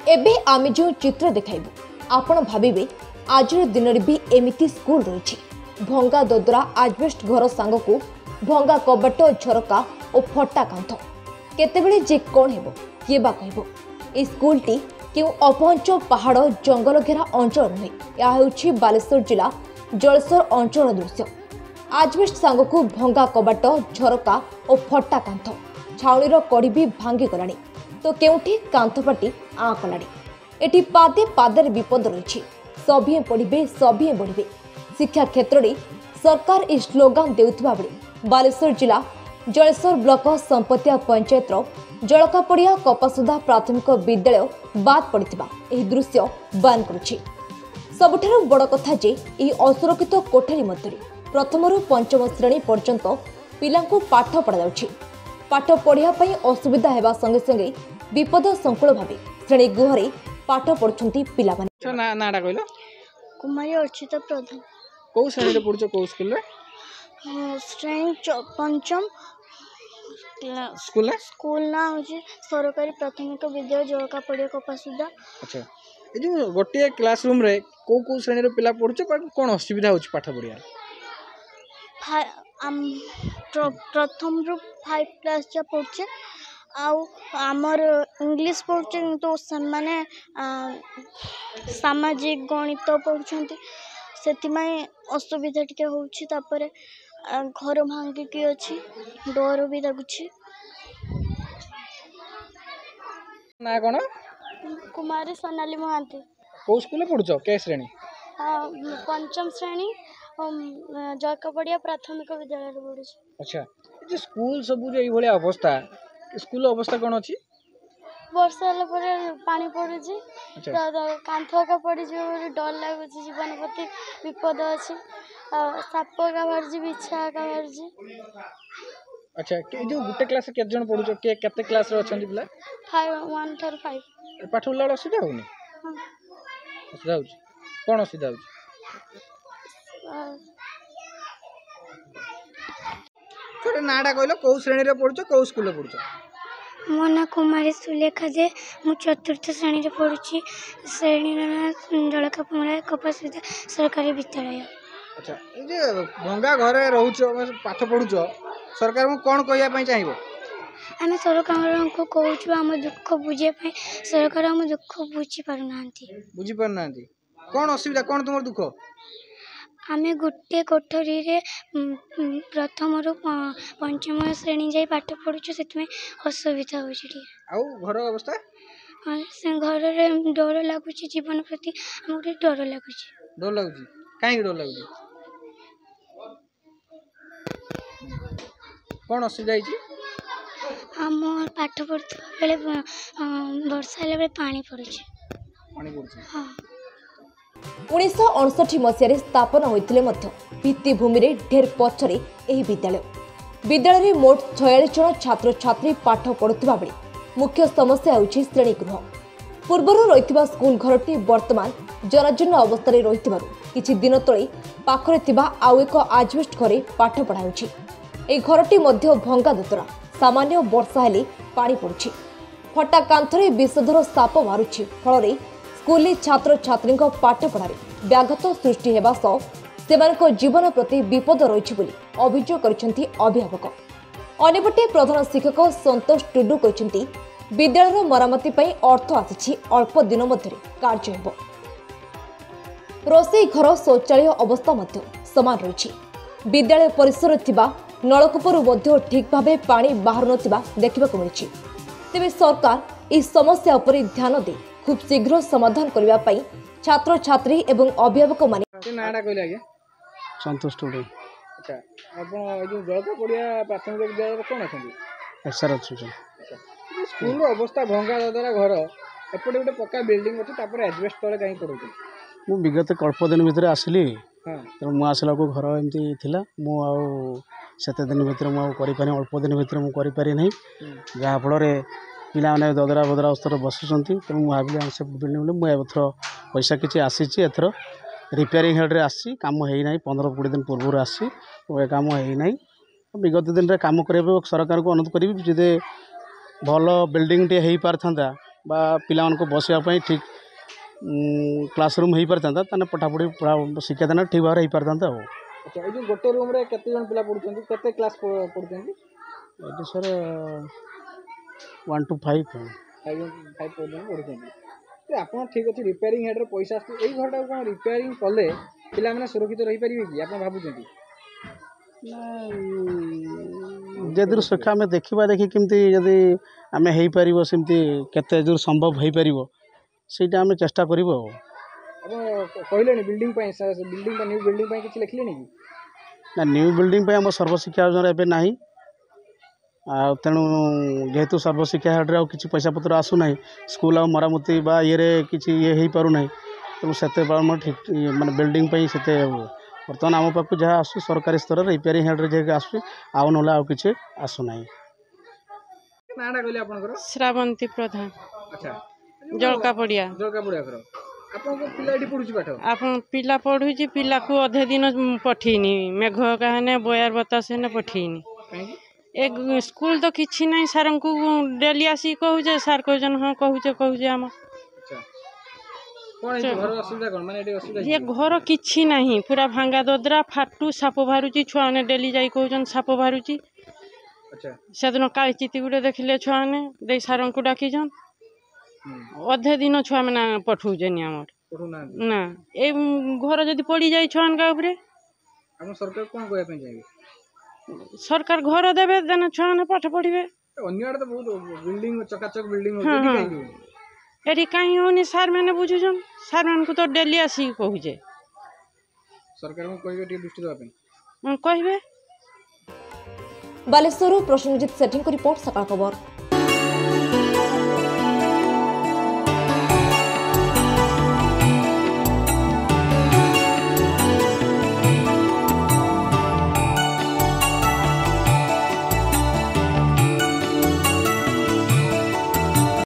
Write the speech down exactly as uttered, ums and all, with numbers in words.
एबे आमे जो चित्र देखाइबु आपण भाबिबे आजर दिन में भी एमिति स्कूल रही भंगा ददरा आजबेस्ट घर सांग को भंगा कबाट झरका और फटा कांथ केतेबेले जे कौन हेबो किए बा कहबो ए स्कूल टी क्यों अपहंच पहाड़ जंगल घेरा अंचल नुहे यह होछि बालेश्वर जिला जलसर अंचल दृश्य आजबेस्ट सांग को भंगा कबाट झरका और फटा कांथ छाउणीर कड़ी भी भांगी गलानी तो केउठी कांथपाटी आँ कलाड़ी एटी पादे पादे विपद रही सभी पढ़े सभी बढ़े शिक्षा क्षेत्र में सरकार इस स्लोगान देउथिबा बेले बालेश्वर जिला जलसर ब्लॉक संपत्तिया पंचायत जलकापड़िया कपासुधा प्राथमिक विद्यालय बाद पड़ता यह दृश्य बयान करुछि। सबुठारु बड़ कथा जे यह असुरक्षित कोठरी मध्य प्रथम पंचम श्रेणी पर्यंत पिलांकु पाठ पढ़ा जाउछि। पाठ पढ़िया पई असुविधा हेबा संगे संगे विपद संकुल भावे श्रेणी गृह पाठ पढ़ुछंती पिला माने। ना नाडा कहलो कुमारी अर्चिता प्रधान को श्रेणी रे पढुछ को स्कूल रे श्रेणी पंचम स्कूल रे स्कूल ना होची सरकारी प्राथमिक विद्यालय जलका पड़िया कपासुदा। अच्छा ए जो गोटे क्लासरूम रे को को श्रेणी रे पिला पढुछ पर कोन असुविधा होची पाठ पढ़िया आम प्रथम रु फाइव क्लास जा पढ़ुछे आउ आमर इंग्लिश पढ़ुछे तो माने सामाजिक गणित पढ़ुछंती सेतिमाय असुविधा टिके होउछि तापरे घर भांगी की अछि डर भी लागुछि। ना कोन कुमारी सोनाली महांती को स्कूल रे पढुछ के श्रेणी पंचम श्रेणी जलकापड़िया प्राथमिक विद्यालय रे पढुछि। अच्छा जे स्कूल सब जे ई भलिया अवस्था स्कूल अवस्था कोन अछि वर्षा होला परे पानी पड़ुछि तो कांथ का पड़ी जो डर लागुछि जीवन प्रति विपद अछि साप का भरजी बिछा का भरजी। अच्छा के जो गुटे क्लास के जन पढुछ के केते क्लास रे अछंती पिला फाइव वन थर फाइव पाठ उलाड़ असुविधा होनी हां असुविधा होछि कोन असुविधा होछि छोटे नाडा कहलो को श्रेणी रे पढुछ को स्कूल रे पढुछ मो ना कुमारी सुलेखा जे मु चतुर्थ श्रेणी रे पढुछि श्रेणी ना जलकापड़ा कपासुधा सरकारी विद्यालय। अच्छा ए जे भंगा घरे रहउछ पाठ पढुछ सरकार को कोन कहिया पई चाहिबो आमे सरकार को कहउछु हम दुख बुझे पई सरकार हम दुख बुझी पारु नांती बुझी पारु नांती कोन असुविधा कोन तुमर दुख आमे गुटे कोठरी रे प्रथम रु पंचम श्रेणी जाई पाठ पढुछु सेतमे असुविधा होछि आउ घर अवस्था से घर रे डर लागुछि जीवन प्रति हमके डर लागुछि डर लागुछि काहे डर लागुछि कोन असुविधा हिची हम पाठ पढुत बेले वर्षा ले पानी पड़ुछि पानी पड़ुछि। हां उन्नीस अड़सठ मसीह स्थापन होते भित्तिभूमि ढेर पछरे यह विद्यालय विद्यालय में मोट छयालीस जन छात्र छात्री पाठ पढ़ुवा बेले मुख्य समस्या होछि श्रेणी गृह पूर्वर रही स्कूल घरटी वर्तमान जराजीर्ण अवस्था रही किछि दिन तले पाखरे आउ एक आजबेस्ट घरे पाठ पढ़ाउछि ए घरटी मध्य भंगा दतरा सामान्य वर्षा हेले पानी पड़ुछि फटा कांथरे विषधर साप बाहरुछि फल स्कूल छात्र छात्री पाठ पढ़ारे व्याघात सृष्टि हेबा सह सेमानक जीवन प्रति विपद रही बोली अभियोग करिसेंती अभिभावक। अन्यपटे प्रधान शिक्षक संतोष टुडू कहिसेंती विद्यालयर मरामती पई अर्थ आसिछि अल्प दिन मध्य कार्य हेबो। रोषेई घर शौचालय अवस्था मध्य समान रही विद्यालय परिसर थिबा नलकूपरू मध्य ठीक भावे पानी बाहर नथिबा देखिबाकु मिलिछि तेबे सरकार इस समस्या उपर ध्यान दे खूब शीघ्र समाधान करबा पई छात्र छात्री एवं अभिभावक माने नाडा कहले आगे संतोष टुडू। अच्छा आपण ए जो जलकापड़िया प्राथमिक विद्यालय कोन अछंती एसआर अछि अच्छा स्कूल अवस्था भंगा ददरा घर एपटे गोटे पक्का बिल्डिंग अछि तापर एडजस्ट तळे काई करूछ मु विगत कल्प दिन भितर आसली हां तो मु आसला को घर एमती थिला मु आ सेते दिन भितर मु करि पानी अल्प दिन भितर मु करि पारि नै जा फल रे पिला माने ददरा बदरा अवस्था बसुचंती तो मु भाबिली से बिल्डिंग मु एथरो पैसा किछि आसीछि एथरो रिपेयरिंग हेड रे आसी काम हेई नै पंद्रह बीस दिन पूर्व आसी ओ काम हेई नै विगत दिन रे काम करे सरकार को अनुरोध करी जे भल बिल्डिंग टे हेई पारथंदा बा पिलाମାନଙ୍କୁ बसवा ପାଇଁ ठीक क्लासरूम हो पारि था ताने पठापढ़ी पढ़ा शिक्षादान ठीक भाव हो पारि था। अच्छा ये गोटे रूम रे केते जन पिला पढुछंती केते क्लास पढुछंती ये sir one two five five five पर्यंत पढुछंती आपन ठीक अछि रिपेयरिंग हेड रे पैसा आसु एई घरटा कोन रिपेयरिंग कले पिला माने सुरक्षित रही परिबे कि आपन भाबुछंती जे दूर सुरक्षा में देखा देखी केमती जदि आमे हेई परिबो सेमती केते दूर संभव हेई परिबो सेटा आमे चेष्टा करिवो। अब कहले बिल्डिंग पे बिल्डिंग पे न्यू बिल्डिंग पे किछि लिखले नी ना न्यू बिल्डिंग पे हम सर्वशिक्षा योजना एबे नाही आ तेणु जेहेतु सर्वशिक्षा हेड रे किछि पैसा पत्र आसु नाही स्कूल आ मरामती बा ये रे किछि ये हेई पारु नाही तेणु सेते बार ठीक माने बिल्डिंग पे सेते बर्तमान आम पाक जहाँ आसु सरकारी स्तर रिपेयरिंग हेड रे जे आसु आउ नला आ किछि आसु नाही। नाडा कहले आपनकर श्रावंती प्रधान अच्छा जलका पड़िया जलका पड़िया घर आपन को पिला एठी पढुछि पाठ आपन पिला पढुछि पिला को अधे दिन पठेनी मेघ कहने बोयार बतास ने पठेनी एक स्कूल तो किछि नहीं सार को डेली आसी कहूजे सार कहजन हां कहूजे कहूजे हम अच्छा कोन ए घर असुविधा कोन माने एठी असुविधा ये घर किछि नहीं पूरा भांगा ददरा फाटू साप बाहरुची छुआ ने डेली जाई कहजन साप बाहरुची अच्छा सेदिन काली चिति गुडे देखले छुआ ने दे सार को डाकी जन अधे दिन छुआ मैंने पठौजनी आमर ना ए घर जदि पड़ी जाए छुआन का उपरे हम सरकार कोन कहया पे जाइबे सरकार घर देबे देना छुआ ने पाठ पढ़िबे अन्य आड़ तो बहुत बिल्डिंग चकाचक बिल्डिंग होती है कहीं एठी कहीं होनी सार मैंने बुझुजन सार मान को तो डेली आसी कहूजे सरकार को कहबे टी दृष्टि देबा पे कहबे। बालेश्वर प्रश्नजित सेठी को रिपोर्ट सकाळ खबर।